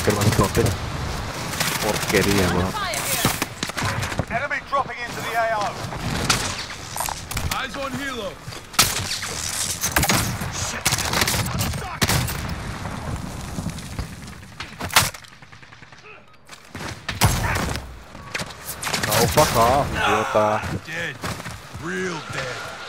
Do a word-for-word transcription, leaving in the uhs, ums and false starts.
Que hermano flote. Porquería, weón. Enemy dropping into the A O. Eyes on Hilo. Não, pra cá, idiota. Dead. Real dead.